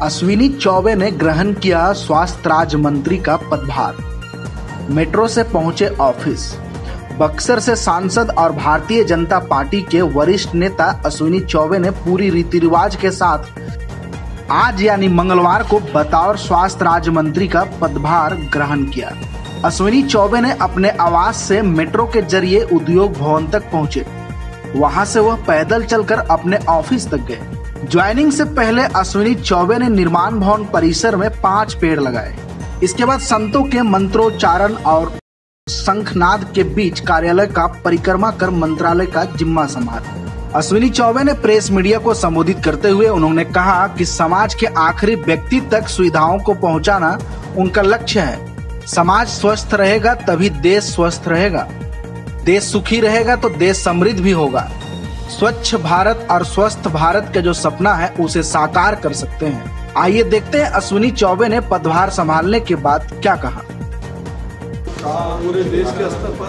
अश्विनी चौबे ने ग्रहण किया स्वास्थ्य राज्य मंत्री का पदभार। मेट्रो से पहुंचे ऑफिस। बक्सर से सांसद और भारतीय जनता पार्टी के वरिष्ठ नेता अश्विनी चौबे ने पूरी रीति रिवाज के साथ आज यानी मंगलवार को बतौर स्वास्थ्य राज्य मंत्री का पदभार ग्रहण किया। अश्विनी चौबे ने अपने आवास से मेट्रो के जरिए उद्योग भवन तक पहुंचे। वहां से वह पैदल चलकर अपने ऑफिस तक गए। ज्वाइनिंग से पहले अश्विनी चौबे ने निर्माण भवन परिसर में 5 पेड़ लगाए। इसके बाद संतों के मंत्रोच्चारण और शंखनाद के बीच कार्यालय का परिक्रमा कर मंत्रालय का जिम्मा संभाला। अश्विनी चौबे ने प्रेस मीडिया को संबोधित करते हुए उन्होंने कहा कि समाज के आखिरी व्यक्ति तक सुविधाओं को पहुंचाना उनका लक्ष्य है। समाज स्वस्थ रहेगा तभी देश स्वस्थ रहेगा। देश सुखी रहेगा तो देश समृद्ध भी होगा। स्वच्छ भारत और स्वस्थ भारत का जो सपना है उसे साकार कर सकते हैं। आइए देखते हैं अश्विनी चौबे ने पदभार संभालने के बाद क्या कहा। पूरे देश के स्तर पर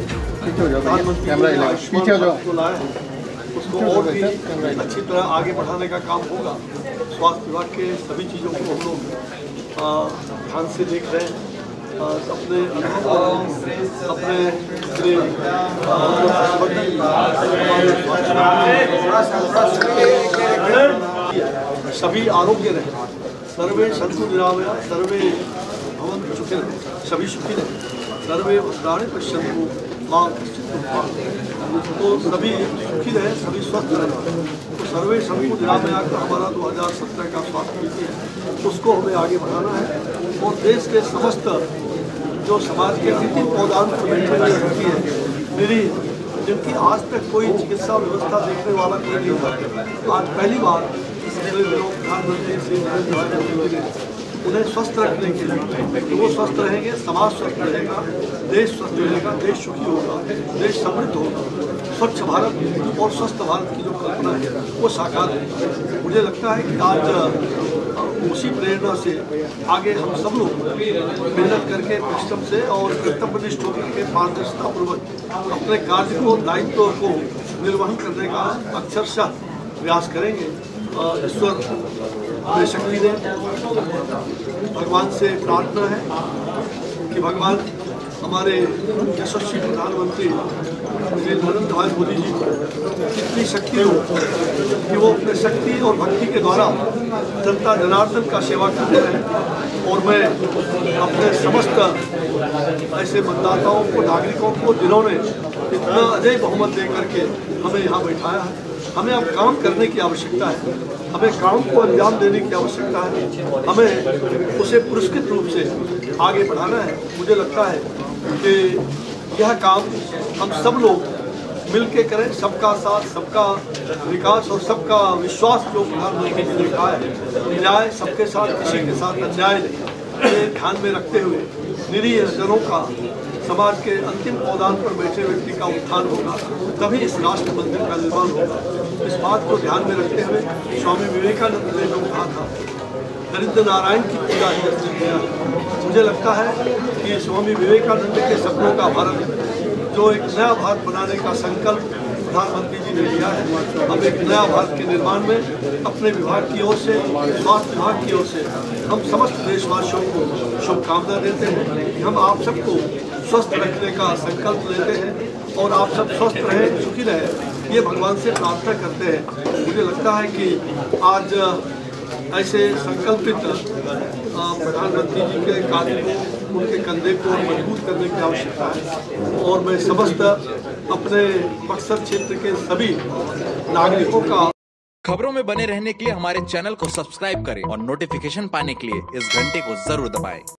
उसको और भी अच्छी तरह आगे बढ़ाने का काम होगा। स्वास्थ्य विभाग के सभी चीज़ों को हम लोग ध्यान से देख रहे हैं। अपने सभी आरोग्य रहे, सर्वे सन्तु निरामया सर्वे भवन्तु सुखिनः, सभी सुखी रहे, सर्वे भद्राणि पश्यन्तु मां कश्चित् दुःखभाग्। तो सभी सुखी रहे, सभी स्वस्थ रहे। तो सर्वे सन्तु निरामया का हमारा 2017 का स्वास्थ्य नीति है, उसको हमें आगे बढ़ाना है। और देश के समस्त जो समाज के अंतिम पौधान पर बैठे हुए व्यक्ति है, मेरी जिनकी आज तक कोई चिकित्सा व्यवस्था देखने वाला कोई नहीं था, आज पहली बार प्रधानमंत्री श्री नरेंद्र मोदी ने उन्हें स्वस्थ रखने के लिए, तो वो स्वस्थ रहेंगे, समाज स्वस्थ रहेगा, देश स्वस्थ रहेगा, देश सुखी होगा, देश समृद्ध होगा। स्वच्छ भारत और स्वस्थ भारत की जो कल्पना है वो साकार है। मुझे लगता है कि आज उसी प्रेरणा से आगे हम सब लोग मेहनत करके, परिश्रम से और कर्तव्यनिष्ठ होकर के पारदर्शितापूर्वक अपने कार्य को, दायित्व को निर्वहन करने का अक्षरशः प्रयास करेंगे। ईश्वर हमें शक्ति दे। भगवान से प्रार्थना है कि भगवान हमारे यशस्वी प्रधानमंत्री श्री नरेंद्र भाई मोदी जी को इतनी शक्ति हो कि वो अपने शक्ति और भक्ति के द्वारा जनता जनार्दन का सेवा करते रहें। और मैं अपने समस्त ऐसे मतदाताओं को, नागरिकों को, जिन्होंने इतना अजय बहुमत दे करके हमें यहाँ बैठाया है, हमें अब काम करने की आवश्यकता है। हमें काम को अंजाम देने की आवश्यकता है। हमें उसे पुरस्कृत रूप से आगे बढ़ाना है। मुझे लगता है कि यह काम हम सब लोग मिल के करें। सबका साथ, सबका विकास और सबका विश्वास जो प्रधानमंत्री जी ने कहा है, न्याय सबके साथ, किसी के साथ अन्याय नहीं, ये ध्यान में रखते हुए निरीह जनों का, समाज के अंतिम पौधान पर बैठे व्यक्ति का उत्थान होगा, तभी इस राष्ट्र मंदिर का निर्माण होगा। इस बात को ध्यान में रखते हुए स्वामी विवेकानंद ने जो कहा था, दरिद्र नारायण की पूजा ही असली किया। मुझे लगता है कि स्वामी विवेकानंद के सपनों का भारत, जो एक नया भारत बनाने का संकल्प प्रधानमंत्री जी ने लिया है, हम एक नया भारत के निर्माण में अपने विभाग की ओर से, स्वास्थ्य विभाग की ओर से हम समस्त देशवासियों को शुभकामना देते हैं कि हम आप सबको स्वस्थ रखने का संकल्प लेते हैं और आप सब स्वस्थ रहें, सुखी रहें, ये भगवान से प्रार्थना करते हैं। मुझे लगता है कि आज ऐसे संकल्पित प्रधानमंत्री जी के कार्य को, उनके कंधे को मजबूत करने की आवश्यकता है। और मैं समस्त अपने बक्सर क्षेत्र के सभी नागरिकों का खबरों में बने रहने के लिए हमारे चैनल को सब्सक्राइब करें और नोटिफिकेशन पाने के लिए इस घंटे को जरूर दबाएं।